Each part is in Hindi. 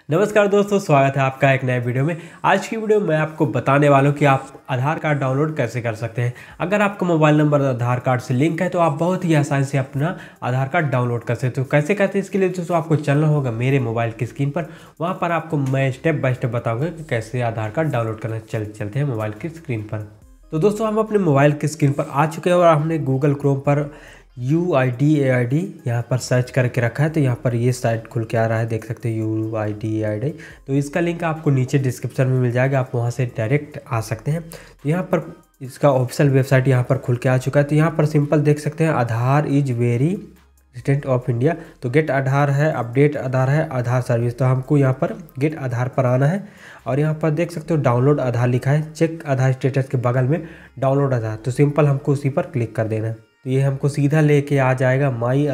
नमस्कार दोस्तों, स्वागत है आपका एक नए वीडियो में। आज की वीडियो में मैं आपको बताने वाला हूँ कि आप आधार कार्ड डाउनलोड कैसे कर सकते हैं। अगर आपका मोबाइल नंबर आधार कार्ड से लिंक है तो आप बहुत ही आसानी से अपना आधार कार्ड डाउनलोड कर सकते हो। कैसे करते हैं इसके लिए दोस्तों आपको चलना होगा मेरे मोबाइल की स्क्रीन पर। वहाँ पर आपको मैं स्टेप बाय स्टेप बताऊँगा कि कैसे आधार कार्ड डाउनलोड करना। चलते हैं मोबाइल की स्क्रीन पर। तो दोस्तों हम अपने मोबाइल की स्क्रीन पर आ चुके हैं और हमने गूगल क्रोम पर UID यहाँ पर सर्च करके रखा है। तो यहाँ पर ये साइट खुल के आ रहा है, देख सकते हैं UID। तो इसका लिंक आपको नीचे डिस्क्रिप्शन में मिल जाएगा, आप वहाँ से डायरेक्ट आ सकते हैं। तो यहाँ पर इसका ऑफिशियल वेबसाइट यहाँ पर खुल के आ चुका है। तो यहाँ पर सिंपल देख सकते हैं, Aadhaar is very resident of India. तो गेट आधार है, अपडेट आधार है, आधार सर्विस। तो हमको यहाँ पर गेट आधार पर आना है और यहाँ पर देख सकते हो डाउनलोड आधार लिखा है। चेक आधार स्टेटस के बगल में डाउनलोड आधार, तो सिंपल हमको उसी पर क्लिक कर देना है। तो ये हमको सीधा लेके आ जाएगा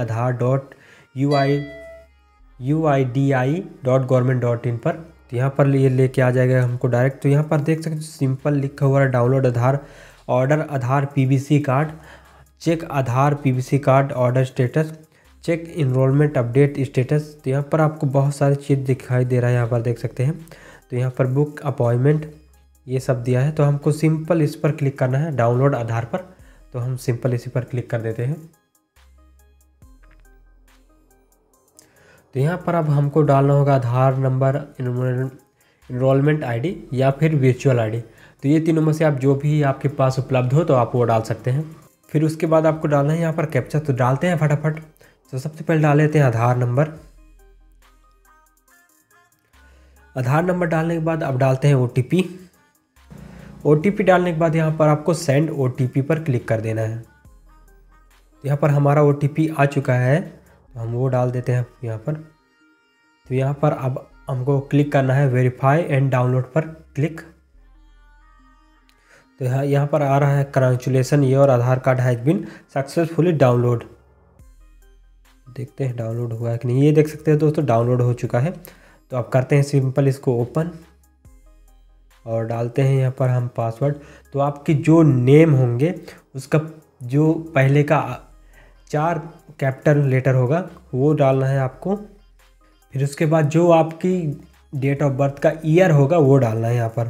myAadhar.uidi.government.in पर। तो यहाँ पर ये लेके आ जाएगा हमको डायरेक्ट। तो यहाँ पर देख सकते हो सिंपल लिखा हुआ है download Aadhaar, order Aadhaar PVC card, check Aadhaar PVC card order status, check enrolment update status. तो यहाँ पर आपको बहुत सारी चीज़ दिखाई दे रहा है, यहाँ पर देख सकते हैं। तो यहाँ पर बुक अपॉइंटमेंट ये सब दिया है। तो हमको सिंपल इस पर क्लिक करना है डाउनलोड आधार पर। तो हम सिंपल इसी पर क्लिक कर देते हैं। तो यहाँ पर अब हमको डालना होगा आधार नंबर, इनरोलमेंट ID या फिर वर्चुअल ID। तो ये तीनों में से आप जो भी आपके पास उपलब्ध हो तो आप वो डाल सकते हैं। फिर उसके बाद आपको डालना है यहाँ पर कैप्चा। तो डालते हैं फटाफट। तो सबसे पहले डाल लेते हैं आधार नंबर। आधार नंबर डालने के बाद अब डालते हैं OTP डालने के बाद यहाँ पर आपको सेंड OTP पर क्लिक कर देना है। यहाँ पर हमारा OTP आ चुका है, तो हम वो डाल देते हैं यहाँ पर। तो यहाँ पर अब हमको क्लिक करना है वेरीफाई एंड डाउनलोड पर क्लिक। तो यहाँ पर आ रहा है congratulation your Aadhaar card has been successfully download. देखते हैं डाउनलोड हुआ है कि नहीं। ये देख सकते हैं दोस्तों डाउनलोड हो चुका है। तो अब करते हैं सिंपल इसको ओपन और डालते हैं यहाँ पर हम पासवर्ड। तो आपकी जो नेम होंगे उसका जो पहले का 4 कैपिटल लेटर होगा वो डालना है आपको। फिर उसके बाद जो आपकी डेट ऑफ बर्थ का ईयर होगा वो डालना है यहाँ पर।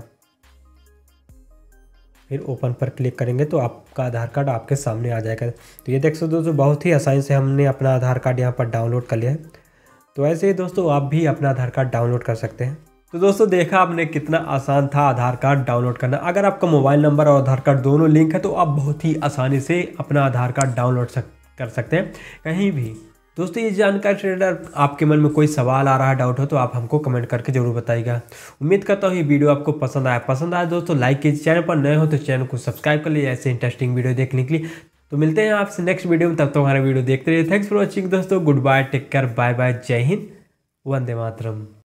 फिर ओपन पर क्लिक करेंगे तो आपका आधार कार्ड आपके सामने आ जाएगा। तो ये देख सकते हो दोस्तों बहुत ही आसानी से हमने अपना आधार कार्ड यहाँ पर डाउनलोड कर लिया है। तो ऐसे ही दोस्तों आप भी अपना आधार कार्ड डाउनलोड कर सकते हैं। तो दोस्तों देखा आपने कितना आसान था आधार कार्ड डाउनलोड करना। अगर आपका मोबाइल नंबर और आधार कार्ड दोनों लिंक है तो आप बहुत ही आसानी से अपना आधार कार्ड डाउनलोड कर सकते हैं कहीं भी। दोस्तों ये जानकारी से रिलेटेड आपके मन में कोई सवाल आ रहा है, डाउट हो तो आप हमको कमेंट करके जरूर बताइएगा। उम्मीद करता हूँ ये वीडियो आपको पसंद आया दोस्तों लाइक कीजिए। चैनल पर नए हो तो चैनल को सब्सक्राइब कर लीजिए ऐसे इंटरेस्टिंग वीडियो देखने के लिए। तो मिलते हैं आपसे नेक्स्ट वीडियो में, तब तक हमारा वीडियो देखते रहिए। थैंक्स फॉर वॉचिंग दोस्तों, good bye, take care, bye bye, जय हिंद, वंदे मातरम।